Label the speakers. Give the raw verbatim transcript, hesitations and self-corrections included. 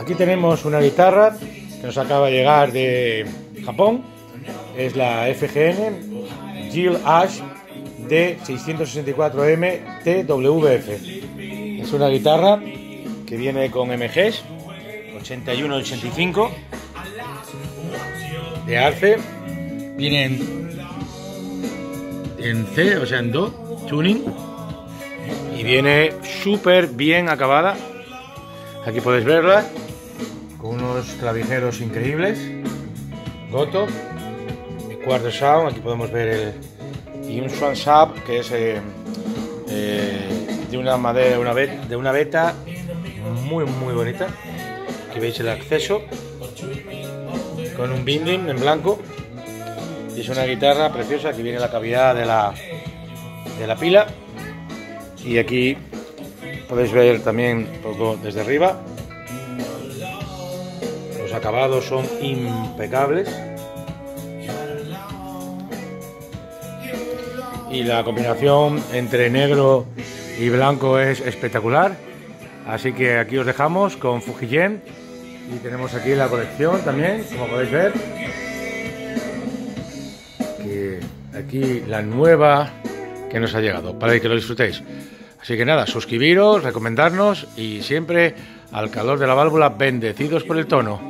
Speaker 1: Aquí tenemos una guitarra que nos acaba de llegar de Japón. Es la F G N Jill Ash D seiscientos sesenta y cuatro M T W F. Es una guitarra que viene con M Gs ochenta y uno ochenta y cinco de Arce. Viene en, en C, o sea en Do tuning, y viene súper bien acabada. Aquí podéis verla con unos clavijeros increíbles, Goto, mi Quarter Sound. Aquí podemos ver el, y un Swan Sub que es eh, eh, de una madera, una beta, de una beta muy muy bonita. Aquí veis el acceso con un binding en blanco, y es una guitarra preciosa. Aquí viene la cavidad de la, de la pila, y aquí podéis ver también un poco desde arriba. Los acabados son impecables y la combinación entre negro y blanco es espectacular. Así que aquí os dejamos con Fujigen, y tenemos aquí la colección también, como podéis ver. Que aquí la nueva que nos ha llegado, para que lo disfrutéis. Así que nada, suscribiros, recomendarnos, y siempre al calor de la válvula, bendecidos por el tono.